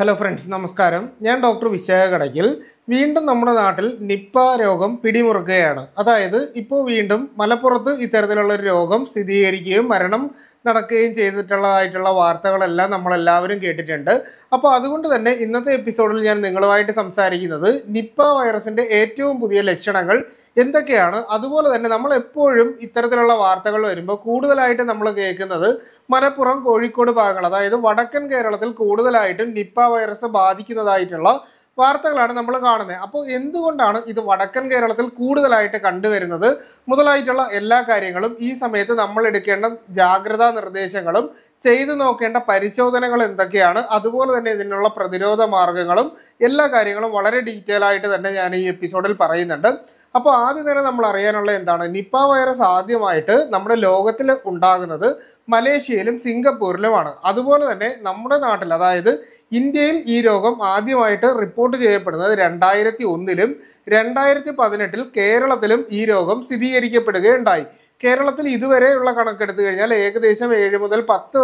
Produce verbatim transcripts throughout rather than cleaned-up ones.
Hello friends, നമസ്കാരം. ഞാൻ doctor Vishakha Kadakkal. വീണ്ടും നമ്മുടെ നാട്ടിൽ നിപ്പ രോഗം പിടിമുറുക്കുകയാണ്. അതായത് ഇപ്പോൾ വീണ്ടും മലപ്പുറത്ത് ഇത്തരത്തിലുള്ള ഒരു രോഗം സ്ഥിരീകരിക്കുകയും മരണം നടക്കുകയും ചെയ്തിട്ടുള്ളതായിട്ടുള്ള വാർത്തകളെല്ലാം നമ്മളെല്ലാവരും കേട്ടിട്ടുണ്ട്. അപ്പോൾ അതുകൊണ്ട് തന്നെ ഇന്നത്തെ എപ്പിസോഡിൽ ഞാൻ നിങ്ങളുമായിട്ട് സംസാരിക്കുന്നത് നിപ്പ വൈറസിൻ്റെ ഏറ്റവും പുതിയ ലക്ഷണങ്ങൾ എന്തൊക്കെയാണ്. അതുപോലെ തന്നെ നമ്മൾ എപ്പോഴും ഇത്തരത്തിലുള്ള വാർത്തകൾ വരുമ്പോൾ കൂടുതലായിട്ട് നമ്മൾ കേൾക്കുന്നത് മലപ്പുറം, കോഴിക്കോട് ഭാഗങ്ങൾ, അതായത് വടക്കൻ കേരളത്തിൽ കൂടുതലായിട്ടും നിപ്പ വൈറസ് ബാധിക്കുന്നതായിട്ടുള്ള വാർത്തകളാണ് നമ്മൾ കാണുന്നത്. അപ്പോൾ എന്തുകൊണ്ടാണ് ഇത് വടക്കൻ കേരളത്തിൽ കൂടുതലായിട്ട് കണ്ടുവരുന്നത് മുതലായിട്ടുള്ള എല്ലാ കാര്യങ്ങളും ഈ സമയത്ത് നമ്മൾ എടുക്കേണ്ട ജാഗ്രതാ നിർദ്ദേശങ്ങളും ചെയ്തു നോക്കേണ്ട പരിശോധനകൾ എന്തൊക്കെയാണ്, അതുപോലെ തന്നെ ഇതിനുള്ള പ്രതിരോധ മാർഗങ്ങളും എല്ലാ കാര്യങ്ങളും വളരെ ഡീറ്റെയിൽ ആയിട്ട് തന്നെ ഞാൻ ഈ എപ്പിസോഡിൽ പറയുന്നുണ്ട്. അപ്പോൾ ആദ്യം തന്നെ നമ്മൾ അറിയാനുള്ള എന്താണ്, നിപ്പ വൈറസ് ആദ്യമായിട്ട് നമ്മുടെ ലോകത്തിൽ ഉണ്ടാകുന്നത് മലേഷ്യയിലും സിംഗപ്പൂരിലുമാണ്. അതുപോലെ തന്നെ നമ്മുടെ നാട്ടിൽ, അതായത് ഇന്ത്യയിൽ ഈ രോഗം ആദ്യമായിട്ട് റിപ്പോർട്ട് ചെയ്യപ്പെടുന്നത് രണ്ടായിരത്തി ഒന്നിലും രണ്ടായിരത്തി പതിനെട്ടിൽ കേരളത്തിലും ഈ രോഗം സ്ഥിരീകരിക്കപ്പെടുകയുണ്ടായി. കേരളത്തിൽ ഇതുവരെയുള്ള കണക്കെടുത്തു കഴിഞ്ഞാൽ ഏകദേശം ഏഴ് മുതൽ പത്ത്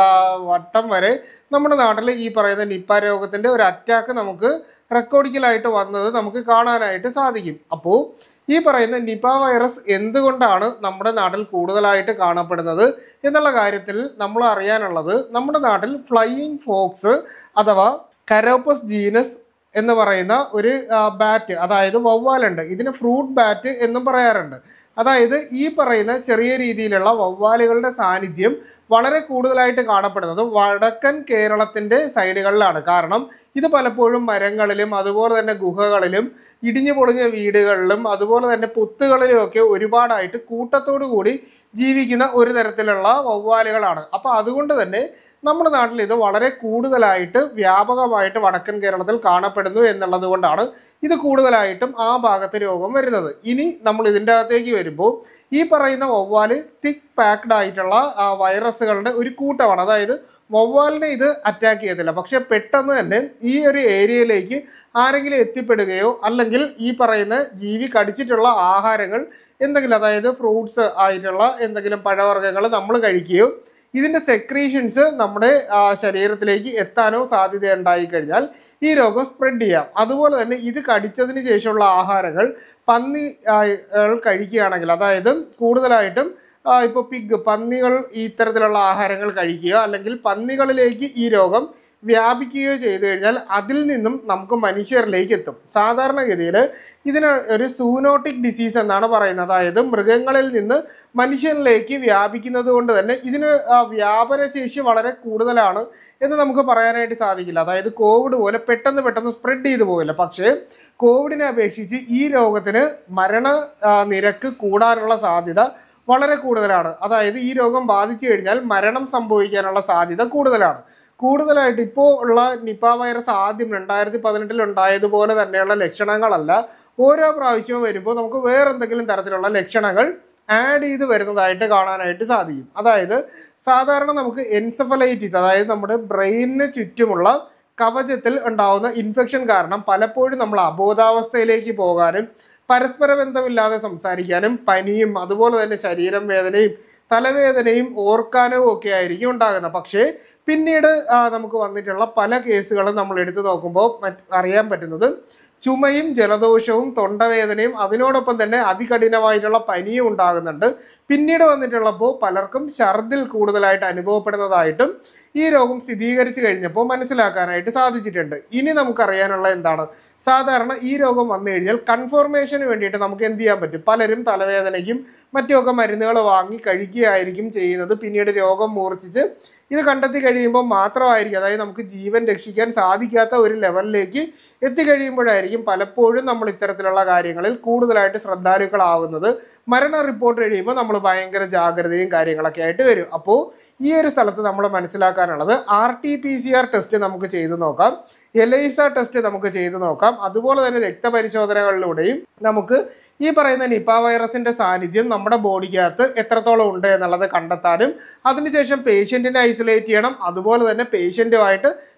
വട്ടം വരെ നമ്മുടെ നാട്ടിൽ ഈ പറയുന്ന നിപ്പ രോഗത്തിൻ്റെ ഒരു അറ്റാക്ക് നമുക്ക് റെക്കോർഡിക്കലായിട്ട് വന്നത് നമുക്ക് കാണാനായിട്ട് സാധിക്കും. അപ്പോൾ ഈ പറയുന്ന നിപ വൈറസ് എന്തുകൊണ്ടാണ് നമ്മുടെ നാട്ടിൽ കൂടുതലായിട്ട് കാണപ്പെടുന്നത് എന്നുള്ള കാര്യത്തിൽ നമ്മൾ അറിയാനുള്ളത്, നമ്മുടെ നാട്ടിൽ ഫ്ലൈയിങ് ഫോക്സ് അഥവാ കരോപ്പസ് ജീനസ് എന്ന് പറയുന്ന ഒരു ബാറ്റ്, അതായത് വവ്വാലുണ്ട്. ഇതിന് ഫ്രൂട്ട് ബാറ്റ് എന്നും പറയാറുണ്ട്. അതായത് ഈ പറയുന്ന ചെറിയ രീതിയിലുള്ള വവ്വാലുകളുടെ സാന്നിധ്യം വളരെ കൂടുതലായിട്ട് കാണപ്പെടുന്നത് വടക്കൻ കേരളത്തിൻ്റെ സൈഡുകളിലാണ്. കാരണം ഇത് പലപ്പോഴും മരങ്ങളിലും അതുപോലെ തന്നെ ഗുഹകളിലും ഇടിഞ്ഞു പൊളിഞ്ഞ വീടുകളിലും അതുപോലെ തന്നെ പൊത്തുകളിലും ഒക്കെ ഒരുപാടായിട്ട് കൂട്ടത്തോടു കൂടി ജീവിക്കുന്ന ഒരു തരത്തിലുള്ള വവ്വാലുകളാണ്. അപ്പോൾ അതുകൊണ്ട് തന്നെ നമ്മുടെ നാട്ടിൽ ഇത് വളരെ കൂടുതലായിട്ട് വ്യാപകമായിട്ട് വടക്കൻ കേരളത്തിൽ കാണപ്പെടുന്നു എന്നുള്ളത് കൊണ്ടാണ് ഇത് കൂടുതലായിട്ടും ആ ഭാഗത്ത് രോഗം വരുന്നത്. ഇനി നമ്മൾ ഇതിൻ്റെ അകത്തേക്ക് വരുമ്പോൾ ഈ പറയുന്ന വവ്വാല് തിക്ക് പാക്ഡ് ആയിട്ടുള്ള വൈറസുകളുടെ ഒരു കൂട്ടമാണ്. അതായത് വവ്വാലിനെ ഇത് അറ്റാക്ക് ചെയ്യത്തില്ല, പക്ഷെ പെട്ടെന്ന് തന്നെ ഈ ഒരു ഏരിയയിലേക്ക് ആരെങ്കിലും എത്തിപ്പെടുകയോ അല്ലെങ്കിൽ ഈ പറയുന്ന ജീവി കടിച്ചിട്ടുള്ള ആഹാരങ്ങൾ എന്തെങ്കിലും, അതായത് ഫ്രൂട്ട്സ് ആയിട്ടുള്ള എന്തെങ്കിലും പഴവർഗ്ഗങ്ങൾ നമ്മൾ കഴിക്കുകയോ ഇതിൻ്റെ സെക്രീഷൻസ് നമ്മുടെ ശരീരത്തിലേക്ക് എത്താനോ സാധ്യത ഉണ്ടായി കഴിഞ്ഞാൽ ഈ രോഗം സ്പ്രെഡ് ചെയ്യാം. അതുപോലെ തന്നെ ഇത് കടിച്ചതിന് ശേഷമുള്ള ആഹാരങ്ങൾ പന്നി കഴിക്കുകയാണെങ്കിൽ, അതായത് കൂടുതലായിട്ടും ഇപ്പോൾ പിഗ് പന്നികൾ ഇത്തരത്തിലുള്ള ആഹാരങ്ങൾ കഴിക്കുക അല്ലെങ്കിൽ പന്നികളിലേക്ക് ഈ രോഗം വ്യാപിക്കുകയോ ചെയ്തു കഴിഞ്ഞാൽ അതിൽ നിന്നും നമുക്ക് മനുഷ്യരിലേക്ക് എത്തും. സാധാരണഗതിയിൽ ഇതിന് ഒരു സൂനോട്ടിക് ഡിസീസ് എന്നാണ് പറയുന്നത്. അതായത് മൃഗങ്ങളിൽ നിന്ന് മനുഷ്യനിലേക്ക് വ്യാപിക്കുന്നത് കൊണ്ട് തന്നെ ഇതിന് വ്യാപനശേഷി വളരെ കൂടുതലാണ് എന്ന് നമുക്ക് പറയാനായിട്ട് സാധിക്കില്ല. അതായത് കോവിഡ് പോലെ പെട്ടെന്ന് പെട്ടെന്ന് സ്പ്രെഡ് ചെയ്തു പോകില്ല. പക്ഷേ കോവിഡിനെ അപേക്ഷിച്ച് ഈ രോഗത്തിന് മരണ നിരക്ക് കൂടാനുള്ള സാധ്യത വളരെ കൂടുതലാണ്. അതായത് ഈ രോഗം ബാധിച്ചു കഴിഞ്ഞാൽ മരണം സംഭവിക്കാനുള്ള സാധ്യത കൂടുതലാണ്. കൂടുതലായിട്ട് ഇപ്പോൾ ഉള്ള നിപ്പ വൈറസ് ആദ്യം രണ്ടായിരത്തി പതിനെട്ടിൽ ഉണ്ടായതുപോലെ തന്നെയുള്ള ലക്ഷണങ്ങളല്ല. ഓരോ പ്രാവശ്യവും വരുമ്പോൾ നമുക്ക് വേറെന്തെങ്കിലും തരത്തിലുള്ള ലക്ഷണങ്ങൾ ആഡ് ചെയ്ത് വരുന്നതായിട്ട് കാണാനായിട്ട് സാധിക്കും. അതായത് സാധാരണ നമുക്ക് എൻസെഫലൈറ്റിസ്, അതായത് നമ്മുടെ ബ്രെയിനിന് ചുറ്റുമുള്ള കവചത്തിൽ ഉണ്ടാവുന്ന ഇൻഫെക്ഷൻ കാരണം പലപ്പോഴും നമ്മൾ അബോധാവസ്ഥയിലേക്ക് പോകാനും പരസ്പര ബന്ധമില്ലാതെ സംസാരിക്കാനും പനിയും അതുപോലെ തന്നെ ശരീരം വേദനയും തലവേദനയും ഓർക്കാനവും ഒക്കെ ആയിരിക്കും ഉണ്ടാകുന്നത്. പക്ഷേ പിന്നീട് നമുക്ക് വന്നിട്ടുള്ള പല കേസുകളും നമ്മൾ എടുത്തു നോക്കുമ്പോൾ അറിയാൻ പറ്റുന്നത് ചുമയും ജലദോഷവും തൊണ്ടവേദനയും അതിനോടൊപ്പം തന്നെ അതികഠിനമായിട്ടുള്ള പനിയും ഉണ്ടാകുന്നുണ്ട്. പിന്നീട് വന്നിട്ടുള്ളപ്പോൾ പലർക്കും ഛർദിൽ കൂടുതലായിട്ട് അനുഭവപ്പെടുന്നതായിട്ടും ഈ രോഗം സ്ഥിരീകരിച്ചു കഴിഞ്ഞപ്പോൾ മനസ്സിലാക്കാനായിട്ട് സാധിച്ചിട്ടുണ്ട്. ഇനി നമുക്കറിയാനുള്ള എന്താണ്, സാധാരണ ഈ രോഗം വന്നു കഴിഞ്ഞാൽ കൺഫർമേഷന് വേണ്ടിയിട്ട് നമുക്ക് എന്ത് ചെയ്യാൻ പറ്റും, പലരും തലവേദനയ്ക്കും മറ്റുമൊക്കെ മരുന്നുകൾ വാങ്ങി കഴിക്കുകയായിരിക്കും ചെയ്യുന്നത്. പിന്നീട് രോഗം മൂർച്ഛിച്ച് ഇത് കണ്ടെത്തി കഴിയുമ്പോൾ മാത്രമായിരിക്കും, അതായത് നമുക്ക് ജീവൻ രക്ഷിക്കാൻ സാധിക്കാത്ത ഒരു ലെവലിലേക്ക് എത്തിക്കഴിയുമ്പോഴായിരിക്കും പലപ്പോഴും നമ്മൾ ഇത്തരത്തിലുള്ള കാര്യങ്ങളിൽ കൂടുതലായിട്ട് ശ്രദ്ധാലുക്കളാവുന്നത്. മരണ റിപ്പോർട്ട് കഴിയുമ്പോൾ നമ്മൾ ഭയങ്കര ജാഗ്രതയും കാര്യങ്ങളൊക്കെ ആയിട്ട് വരും. അപ്പോൾ ഈ ഒരു സ്ഥലത്ത് നമ്മൾ മനസ്സിലാക്കാനുള്ളത് R T P C R test നമുക്ക് ചെയ്തു നോക്കാം, എലൈസ ടെസ്റ്റ് നമുക്ക് ചെയ്തു നോക്കാം. അതുപോലെ തന്നെ രക്തപരിശോധനകളിലൂടെയും നമുക്ക് ഈ പറയുന്ന നിപ വൈറസിൻ്റെ സാന്നിധ്യം നമ്മുടെ ബോഡിക്കകത്ത് എത്രത്തോളം ഉണ്ട് എന്നുള്ളത് കണ്ടെത്താനും അതിനുശേഷം പേഷ്യൻറ്റിനെ ഐസൊലേറ്റ് ചെയ്യണം. അതുപോലെ തന്നെ പേഷ്യൻറ്റുമായിട്ട്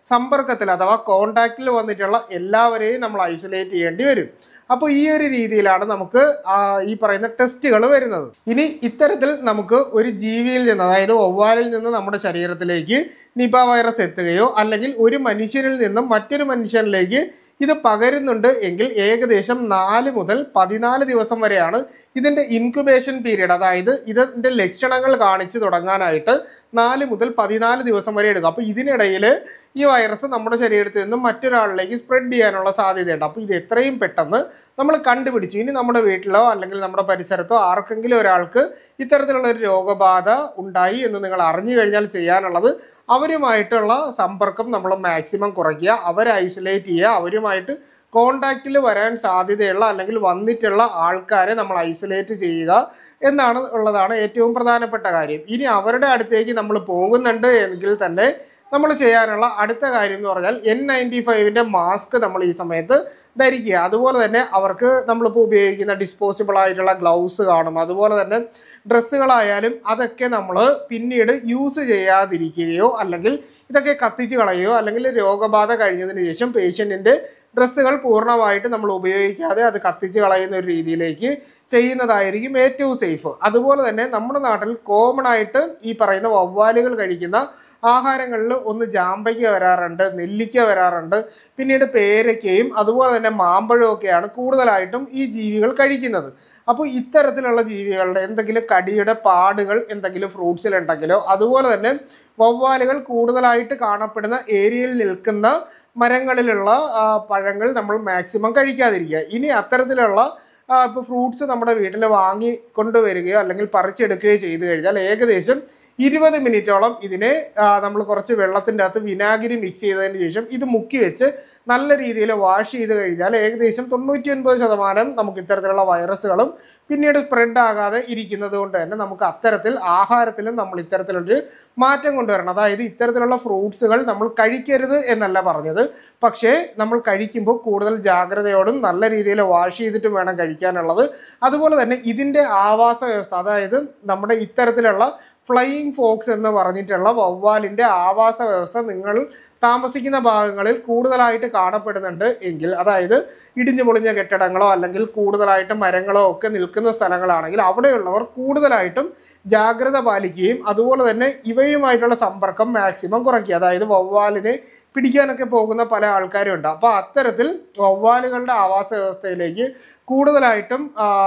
സമ്പർക്കത്തിൽ അഥവാ കോണ്ടാക്റ്റിൽ വന്നിട്ടുള്ള എല്ലാവരെയും നമ്മൾ ഐസൊലേറ്റ് ചെയ്യേണ്ടി വരും. അപ്പോൾ ഈ ഒരു രീതിയിലാണ് നമുക്ക് ഈ പറയുന്ന ടെസ്റ്റുകൾ വരുന്നത്. ഇനി ഇത്തരത്തിൽ നമുക്ക് ഒരു ജീവിയിൽ നിന്ന്, അതായത് വവ്വാലിൽ നിന്ന് നമ്മുടെ ശരീരത്തിലേക്ക് നിപ വൈറസ് എത്തുകയോ അല്ലെങ്കിൽ ഒരു മനുഷ്യനിൽ നിന്നും മറ്റൊരു മനുഷ്യനിലേക്ക് ഇത് പകരുന്നുണ്ട് എങ്കിൽ ഏകദേശം നാല് മുതൽ പതിനാല് ദിവസം വരെയാണ് ഇതിൻ്റെ ഇൻക്യുബേഷൻ പീരീഡ്. അതായത് ഇതിൻ്റെ ലക്ഷണങ്ങൾ കാണിച്ചു തുടങ്ങാനായിട്ട് നാല് മുതൽ പതിനാല് ദിവസം വരെ എടുക്കും. അപ്പോൾ ഇതിനിടയിൽ ഈ വൈറസ് നമ്മുടെ ശരീരത്തിൽ നിന്നും മറ്റൊരാളിലേക്ക് സ്പ്രെഡ് ചെയ്യാനുള്ള സാധ്യതയുണ്ട്. അപ്പോൾ ഇത് എത്രയും പെട്ടെന്ന് നമ്മൾ കണ്ടുപിടിച്ചു. ഇനി നമ്മുടെ വീട്ടിലോ അല്ലെങ്കിൽ നമ്മുടെ പരിസരത്തോ ആർക്കെങ്കിലും ഒരാൾക്ക് ഇത്തരത്തിലുള്ള ഒരു രോഗബാധ ഉണ്ടായി എന്ന് നിങ്ങൾ അറിഞ്ഞു കഴിഞ്ഞാൽ ചെയ്യാനുള്ളത് അവരുമായിട്ടുള്ള സമ്പർക്കം നമ്മൾ മാക്സിമം കുറയ്ക്കുക, അവരെ ഐസൊലേറ്റ് ചെയ്യുക, അവരുമായിട്ട് കോണ്ടാക്റ്റിൽ വരാൻ സാധ്യതയുള്ള അല്ലെങ്കിൽ വന്നിട്ടുള്ള ആൾക്കാരെ നമ്മൾ ഐസൊലേറ്റ് ചെയ്യുക എന്നാണ് ഉള്ളതാണ് ഏറ്റവും പ്രധാനപ്പെട്ട കാര്യം. ഇനി അവരുടെ അടുത്തേക്ക് നമ്മൾ പോകുന്നുണ്ട് എങ്കിൽ തന്നെ നമ്മൾ ചെയ്യാനുള്ള അടുത്ത കാര്യം എന്ന് പറഞ്ഞാൽ എൻ നയൻറ്റി ഫൈവിൻ്റെ മാസ്ക് നമ്മൾ ഈ സമയത്ത് ധരിക്കുക. അതുപോലെ തന്നെ അവർക്ക് നമ്മളിപ്പോൾ ഉപയോഗിക്കുന്ന ഡിസ്പോസിബിൾ ആയിട്ടുള്ള ഗ്ലൗസ് കാണും. അതുപോലെ തന്നെ ഡ്രസ്സുകളായാലും അതൊക്കെ നമ്മൾ പിന്നീട് യൂസ് ചെയ്യാതിരിക്കുകയോ അല്ലെങ്കിൽ ഇതൊക്കെ കത്തിച്ച് കളയുകയോ അല്ലെങ്കിൽ രോഗബാധ കഴിഞ്ഞതിന് ശേഷം പേഷ്യൻറ്റിൻ്റെ ഡ്രസ്സുകൾ പൂർണ്ണമായിട്ട് നമ്മൾ ഉപയോഗിക്കാതെ അത് കത്തിച്ച് കളയുന്ന ഒരു രീതിയിലേക്ക് ചെയ്യുന്നതായിരിക്കും ഏറ്റവും സേഫ്. അതുപോലെ തന്നെ നമ്മുടെ നാട്ടിൽ കോമൺ ആയിട്ട് ഈ പറയുന്ന വവ്വാലുകൾ കഴിക്കുന്ന ആഹാരങ്ങളിൽ ഒന്ന് ജാമ്പയ്ക്ക വരാറുണ്ട്, നെല്ലിക്ക വരാറുണ്ട്, പിന്നീട് പേരയ്ക്കയും അതുപോലെ തന്നെ മാമ്പഴമൊക്കെയാണ് കൂടുതലായിട്ടും ഈ ജീവികൾ കഴിക്കുന്നത്. അപ്പോൾ ഇത്തരത്തിലുള്ള ജീവികളുടെ എന്തെങ്കിലും കടിയുടെ പാടുകൾ എന്തെങ്കിലും ഫ്രൂട്ട്സിലുണ്ടെങ്കിലോ അതുപോലെ തന്നെ വവ്വാലുകൾ കൂടുതലായിട്ട് കാണപ്പെടുന്ന ഏരിയയിൽ നിൽക്കുന്ന മരങ്ങളിലുള്ള പഴങ്ങൾ നമ്മൾ മാക്സിമം കഴിക്കാതിരിക്കുക. ഇനി അത്തരത്തിലുള്ള ഇപ്പോൾ ഫ്രൂട്ട്സ് നമ്മുടെ വീട്ടിൽ വാങ്ങി കൊണ്ടുവരികയോ അല്ലെങ്കിൽ പറിച്ചെടുക്കുകയോ ചെയ്തു കഴിഞ്ഞാൽ ഏകദേശം ഇരുപത് മിനിറ്റോളം ഇതിനെ നമ്മൾ കുറച്ച് വെള്ളത്തിൻ്റെ അകത്ത് വിനാഗിരി മിക്സ് ചെയ്തതിന് ശേഷം ഇത് മുക്കി വെച്ച് നല്ല രീതിയിൽ വാഷ് ചെയ്ത് കഴിഞ്ഞാൽ ഏകദേശം തൊണ്ണൂറ്റി ഒൻപത് ശതമാനം നമുക്ക് ഇത്തരത്തിലുള്ള വൈറസുകളും പിന്നീട് സ്പ്രെഡ് ആകാതെ ഇരിക്കുന്നത് കൊണ്ട് തന്നെ നമുക്ക് അത്തരത്തിൽ ആഹാരത്തിലും നമ്മൾ ഇത്തരത്തിലൊരു മാറ്റം കൊണ്ടുവരണം. അതായത് ഇത്തരത്തിലുള്ള ഫ്രൂട്ട്സുകൾ നമ്മൾ കഴിക്കരുത് എന്നല്ല പറഞ്ഞത്, പക്ഷേ നമ്മൾ കഴിക്കുമ്പോൾ കൂടുതൽ ജാഗ്രതയോടും നല്ല രീതിയിൽ വാഷ് ചെയ്തിട്ടും വേണം കഴിക്കാനുള്ളത്. അതുപോലെ തന്നെ ഇതിൻ്റെ ആവാസ വ്യവസ്ഥ, അതായത് നമ്മുടെ ഇത്തരത്തിലുള്ള ഫ്ലൈയിങ് ഫോക്സ് എന്ന് പറഞ്ഞിട്ടുള്ള വവ്വാലിൻ്റെ ആവാസ വ്യവസ്ഥ നിങ്ങൾ താമസിക്കുന്ന ഭാഗങ്ങളിൽ കൂടുതലായിട്ട് കാണപ്പെടുന്നുണ്ട് എങ്കിൽ, അതായത് ഇടിഞ്ഞു പൊളിഞ്ഞ കെട്ടിടങ്ങളോ അല്ലെങ്കിൽ കൂടുതലായിട്ട് മരങ്ങളോ ഒക്കെ നിൽക്കുന്ന സ്ഥലങ്ങളാണെങ്കിൽ അവിടെയുള്ളവർ കൂടുതലായിട്ടും ജാഗ്രത പാലിക്കുകയും അതുപോലെ തന്നെ ഇവയുമായിട്ടുള്ള സമ്പർക്കം മാക്സിമം കുറയ്ക്കുക. അതായത് വവ്വാലിനെ പിടിക്കാനൊക്കെ പോകുന്ന പല ആൾക്കാരും ഉണ്ട്. അപ്പോൾ അത്തരത്തിൽ വവ്വാലുകളുടെ ആവാസ വ്യവസ്ഥയിലേക്ക് കൂടുതലായിട്ടും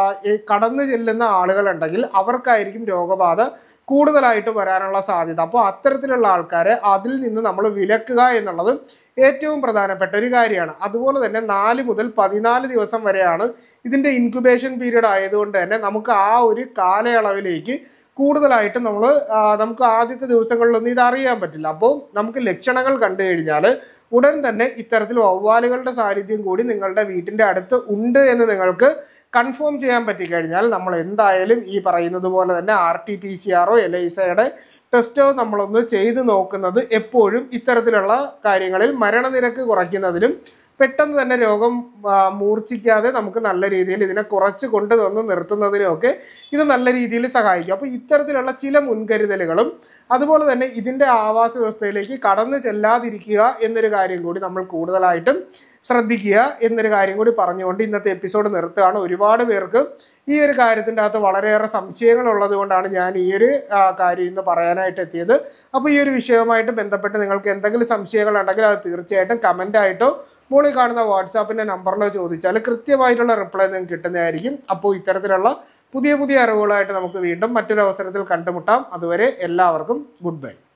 കടന്നു ചെല്ലുന്ന ആളുകളുണ്ടെങ്കിൽ അവർക്കായിരിക്കും രോഗബാധ കൂടുതലായിട്ട് വരാനുള്ള സാധ്യത. അപ്പോൾ അത്തരത്തിലുള്ള ആൾക്കാരെ അതിൽ നിന്ന് നമ്മൾ വിലക്കുക എന്നുള്ളത് ഏറ്റവും പ്രധാനപ്പെട്ട ഒരു കാര്യമാണ്. അതുപോലെ തന്നെ നാല് മുതൽ പതിനാല് ദിവസം വരെയാണ് ഇതിൻ്റെ ഇൻക്യുബേഷൻ പീരീഡ് ആയതുകൊണ്ട് തന്നെ നമുക്ക് ആ ഒരു കാലയളവിലേക്ക് കൂടുതലായിട്ടും നമ്മൾ നമുക്ക് ആദ്യത്തെ ദിവസങ്ങളിലൊന്നും ഇത് അറിയാൻ പറ്റില്ല. അപ്പോൾ നമുക്ക് ലക്ഷണങ്ങൾ കണ്ടു കഴിഞ്ഞാൽ ഉടൻ തന്നെ ഇത്തരത്തിൽ വവ്വാലുകളുടെ സാന്നിധ്യം കൂടി നിങ്ങളുടെ വീട്ടിൻ്റെ അടുത്ത് ഉണ്ട് എന്ന് നിങ്ങൾക്ക് കൺഫേം ചെയ്യാൻ പറ്റിക്കഴിഞ്ഞാൽ നമ്മൾ എന്തായാലും ഈ പറയുന്നത് പോലെ തന്നെ ആർ ടി പി സി ആറോ എലൈസയുടെ ടെസ്റ്റോ നമ്മളൊന്ന് ചെയ്ത് നോക്കുന്നത് എപ്പോഴും ഇത്തരത്തിലുള്ള കാര്യങ്ങളിൽ മരണനിരക്ക് കുറയ്ക്കുന്നതിനും പെട്ടെന്ന് തന്നെ രോഗം മൂർച്ഛിക്കാതെ നമുക്ക് നല്ല രീതിയിൽ ഇതിനെ കുറച്ച് കൊണ്ടുവന്ന് നിർത്തുന്നതിനുമൊക്കെ ഇത് നല്ല രീതിയിൽ സഹായിക്കും. അപ്പോൾ ഇത്തരത്തിലുള്ള ചില മുൻകരുതലുകളും അതുപോലെ തന്നെ ഇതിൻ്റെ ആവാസ വ്യവസ്ഥയിലേക്ക് കടന്നു ചെല്ലാതിരിക്കുക എന്നൊരു കാര്യം കൂടി നമ്മൾ കൂടുതലായിട്ടും ശ്രദ്ധിക്കുക എന്നൊരു കാര്യം കൂടി പറഞ്ഞുകൊണ്ട് ഇന്നത്തെ എപ്പിസോഡ് നിർത്തുകയാണ്. ഒരുപാട് പേർക്ക് ഈ ഒരു കാര്യത്തിൻ്റെ അകത്ത് വളരെയേറെ സംശയങ്ങൾ ഉള്ളത് കൊണ്ടാണ് ഞാൻ ഈ ഒരു കാര്യം ഇന്ന് പറയാനായിട്ട് എത്തിയത്. അപ്പോൾ ഈ ഒരു വിഷയവുമായിട്ട് ബന്ധപ്പെട്ട് നിങ്ങൾക്ക് എന്തെങ്കിലും സംശയങ്ങൾ ഉണ്ടെങ്കിൽ അത് തീർച്ചയായിട്ടും കമൻ്റായിട്ടോ മുകളിൽ കാണുന്ന വാട്സാപ്പിൻ്റെ നമ്പറിലോ ചോദിച്ചാൽ കൃത്യമായിട്ടുള്ള റിപ്ലൈ നിങ്ങൾക്ക് കിട്ടുന്നതായിരിക്കും. അപ്പോൾ ഇത്തരത്തിലുള്ള പുതിയ പുതിയ അറിവുകളായിട്ട് നമുക്ക് വീണ്ടും മറ്റൊരു അവസരത്തിൽ കണ്ടുമുട്ടാം. അതുവരെ എല്ലാവർക്കും ഗുഡ് ബൈ.